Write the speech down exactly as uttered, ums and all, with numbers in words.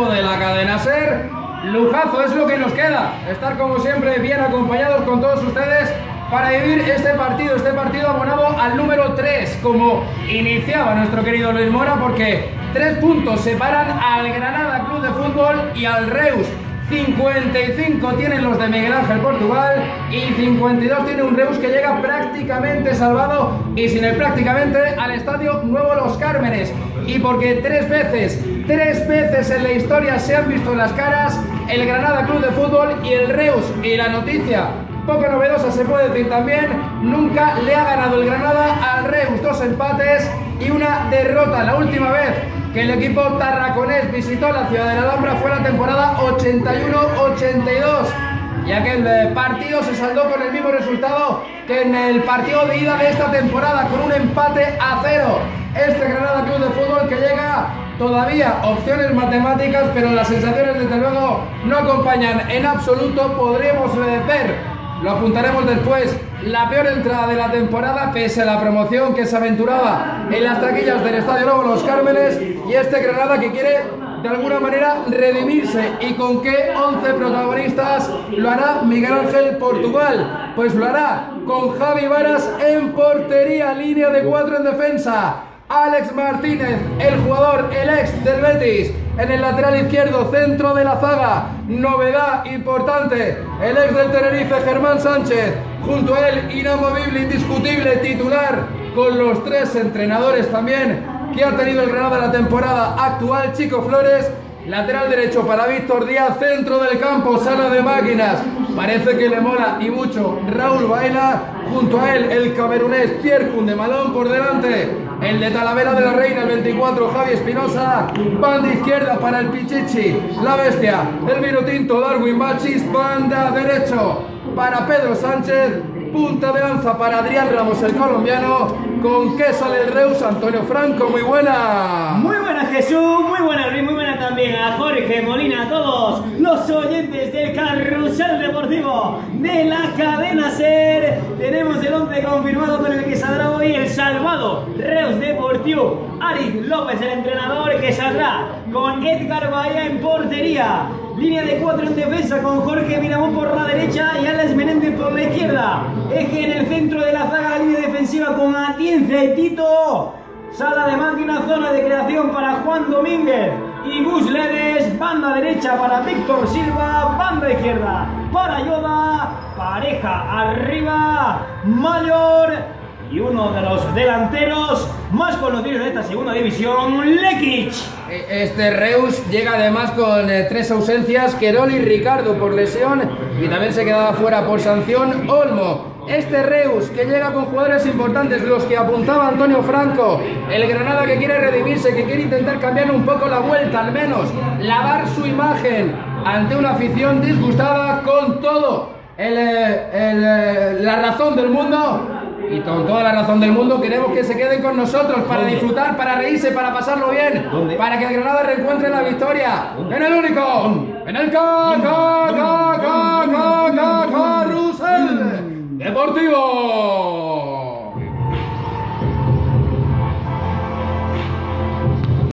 lujo de la cadena SER. Lujazo es lo que nos queda, estar como siempre bien acompañados con todos ustedes para vivir este partido, este partido abonado al número tres, como iniciaba nuestro querido Luis Mora, porque tres puntos separan al Granada Club de Fútbol y al Reus. cincuenta y cinco tienen los de Miguel Ángel Portugal y cincuenta y dos tiene un Reus que llega prácticamente salvado y sin el prácticamente al Estadio Nuevo Los Cármenes. Y porque tres veces, tres veces en la historia se han visto las caras el Granada Club de Fútbol y el Reus, y la noticia poco novedosa se puede decir también, nunca le ha ganado el Granada al Reus, dos empates y una derrota. La última vez que el equipo tarraconés visitó la ciudad de la Alhambra fue la temporada ochenta y uno ochenta y dos, y aquel partido se saldó con el mismo resultado que en el partido de ida de esta temporada, con un empate a cero. Este Granada Club de Fútbol que llega todavía opciones matemáticas, pero las sensaciones desde luego no acompañan en absoluto. Podríamos ver, lo apuntaremos después, la peor entrada de la temporada pese a la promoción que se aventuraba en las taquillas del Estadio Nuevo Los Cármenes, y este Granada que quiere de alguna manera redimirse. ¿Y con qué once protagonistas lo hará Miguel Ángel Portugal? Pues lo hará con Javi Varas en portería, línea de cuatro en defensa, Alex Martínez, el jugador, el ex del Betis, en el lateral izquierdo, centro de la zaga, novedad importante, el ex del Tenerife, Germán Sánchez, junto a él, inamovible, indiscutible, titular, con los tres entrenadores también que ha tenido el Granada la temporada actual, Chico Flores. Lateral derecho para Víctor Díaz, centro del campo, sala de máquinas, parece que le mola y mucho Raúl Baena, junto a él el camerunés Pierre Kundemalón, por delante el de Talavera de la Reina, el veinticuatro, Javi Espinosa, banda izquierda para el Pichichi, la bestia, el vinotinto Darwin Machis, banda derecho para Pedro Sánchez, punta de lanza para Adrián Ramos, el colombiano. ¿Con qué sale el Reus? Antonio Franco, muy buena. Muy buena, Jesús, muy buena Luis, muy buena también a Jorge Molina, a todos los oyentes del Carrusel Deportivo de la cadena SER. Tenemos el once confirmado con el que saldrá hoy el salvado Reus Deportivo. Aritz López, el entrenador, que saldrá con Edgar Bahía en portería. Línea de cuatro en defensa con Jorge Miramón por la derecha y Alex Menéndez por la izquierda. Eje en el centro de la zaga, línea defensiva con Atienza y Tito. Sala de máquina, zona de creación para Juan Domínguez y Gus Ledes. Banda derecha para Víctor Silva. Banda izquierda para Yoda. Pareja arriba, Mayor. Y uno de los delanteros más conocidos de esta segunda división, Lekic. Este Reus llega además con eh, tres ausencias, Querol y Ricardo por lesión, y también se quedaba fuera por sanción Olmo. Este Reus que llega con jugadores importantes, los que apuntaba Antonio Franco, el Granada que quiere redimirse, que quiere intentar cambiar un poco la vuelta, al menos lavar su imagen ante una afición disgustada, con todo el, el, la razón del mundo. Y con toda la razón del mundo queremos que se queden con nosotros para ¿Dónde? disfrutar, para reírse, para pasarlo bien. ¿Dónde? Para que el Granada reencuentre la victoria. ¿Dónde? En el único, ¿Dónde? En el ca, ca, ca, ca, ca, ca, Carrusel Deportivo.